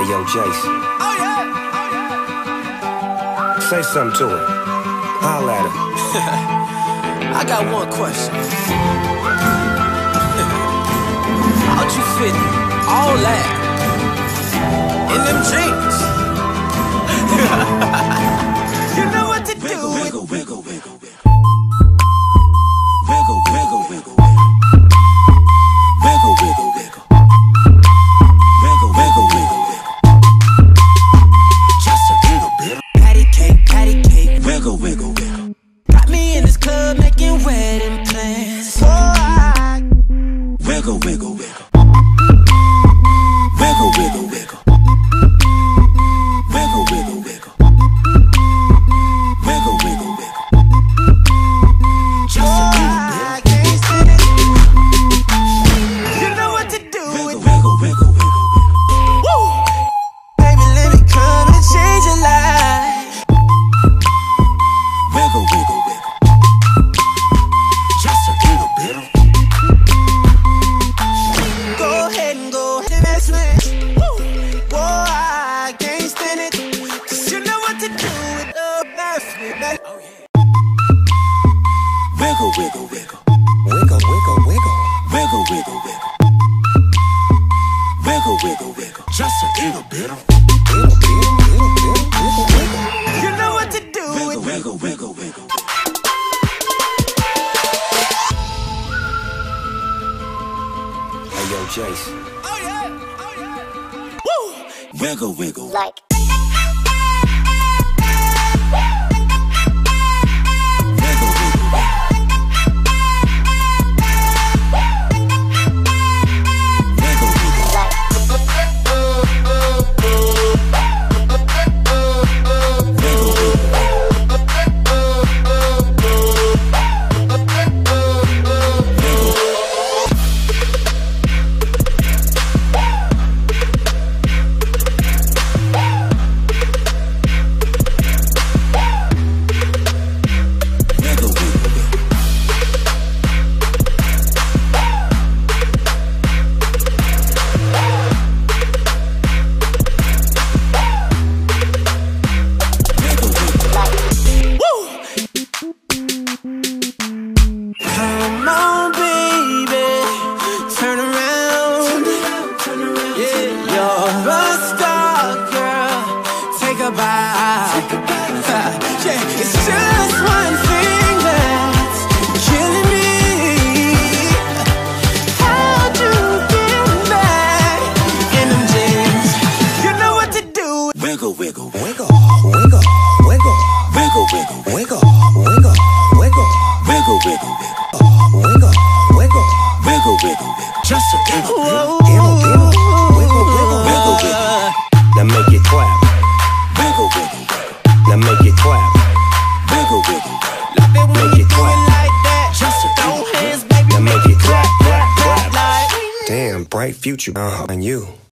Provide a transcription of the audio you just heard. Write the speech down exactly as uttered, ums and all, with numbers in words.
Hey, yo, Jason. Oh, yeah. Oh, yeah. Say something to her. Holla at her. I got one question. How'd you fit all that in them jeans? You know what to do. Wiggle, wiggle, wiggle, wiggle, wiggle. Wiggle, wiggle, wiggle, wiggle. Wiggle, wiggle, wiggle. Wiggle, wiggle, wiggle, wiggle. Just a little bit. Patty cake, patty cake. Wiggle, wiggle, wiggle. Got me in this club making wedding plans. So I Wiggle, wiggle, wiggle. Wiggle, wiggle, wiggle. Wiggle, wiggle, wiggle. Wiggle, wiggle, wiggle. Just a little bit. I can't stand it. You know what to do. Wiggle, wiggle, wiggle, wiggle. Woo! Baby, let me come and change your life. Wiggle, wiggle, wiggle. Just a little bit. Go ahead and go ahead and mess with. Woo! Boy, I can't stand it. Cause you know what to do with the best. Oh, yeah. Wiggle, wiggle, wiggle. Wiggle, wiggle, wiggle. Wiggle, wiggle, wiggle. Wiggle, wiggle, wiggle. Just a little bit. Wiggle, wiggle, wiggle, wiggle, wiggle. You know what to do Wiggle, with wiggle, wiggle, wiggle. Hey, yo, Jason. Oh yeah, oh yeah. Woo! Wiggle, wiggle. Like Wiggle, wiggle, wiggle. Wiggle, wiggle. Wiggle, wiggle. Wiggle, wiggle, wiggle. Wiggle, wiggle. Woo! Come on, baby, turn around. Yeah, you're a star, girl. Take a bite. Yeah, it's just one thing that's killing me. How'd you get back in them jeans? You know what to do. Wiggle, wiggle, wiggle. Wiggle, wiggle, wiggle. Wiggle, wiggle, wiggle. Wiggle, wiggle, wiggle. Wiggle, wiggle, wiggle. Wiggle, wiggle. Wiggle, wiggle, wiggle. Just a little bit. Wiggle, wiggle, wiggle, wiggle. Wiggle, wiggle. Now make it clap. Wiggle, wiggle, wiggle. Now make it clap. Wiggle, wiggle, wiggle. Love it when Make you it do clap. it like that. Just a Throw little bit. hands, baby. Now make it clap, clap, clap. Like Damn, bright future behind you.